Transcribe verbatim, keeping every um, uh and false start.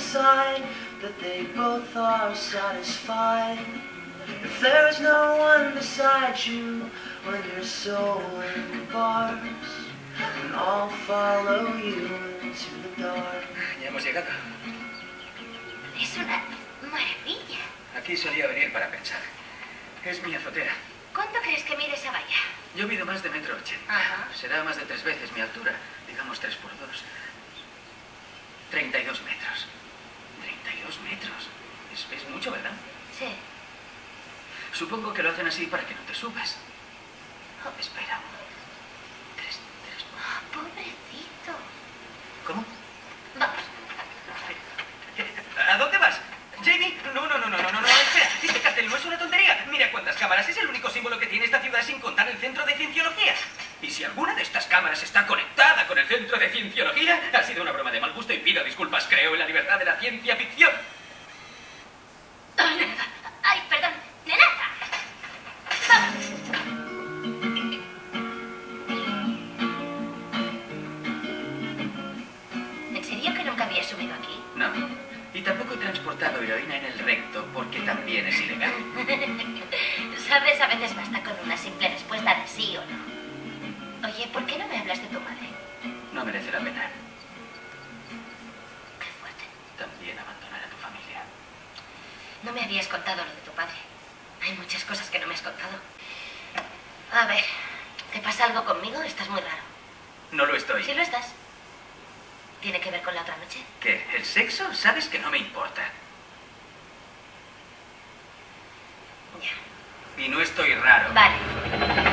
decide that they both are satisfied. If there is no one beside you when your soul embarks, and I'll follow you into the dark. Ya hemos llegado. Es una maravilla. Aquí solía venir para pensar. Es mi azotea. ¿Cuánto crees que mide esa valla? Yo mido más de metro ochenta. Ajá. Será más de tres veces mi altura. Digamos tres por dos. Treinta y dos metros. Treinta y dos metros. Es, es mucho, ¿verdad? Sí. Supongo que lo hacen así para que no te subas. Oh, espera. Tres, tres. Oh, pobrecito. ¿Cómo? Vamos. ¿A dónde vas? Jamie, no, no, no, no, no, no, no, espera, este cartel no es una tontería. Mira cuántas cámaras, es el único símbolo que tiene esta ciudad sin contar el centro de cienciología. Y si alguna de estas cámaras está conectada con el centro de cienciología, ha sido una broma de mal gusto y pido disculpas, creo en la libertad de la ciencia ficción. Ay, perdón, Nenata. Vamos. ¿En serio que nunca había subido aquí? No. Y tampoco he transportado heroína en el recto, porque también es ilegal. Sabes, a veces basta con una simple respuesta de sí o no. Oye, ¿por qué no me hablas de tu madre? No merece la pena. Qué fuerte. También abandonar a tu familia. No me habías contado lo de tu padre. Hay muchas cosas que no me has contado. A ver, ¿te pasa algo conmigo? Estás muy raro. No lo estoy. Sí lo estás. ¿Tiene que ver con la otra noche? ¿Qué? ¿El sexo? Sabes que no me importa. Ya. Y no estoy raro. Vale.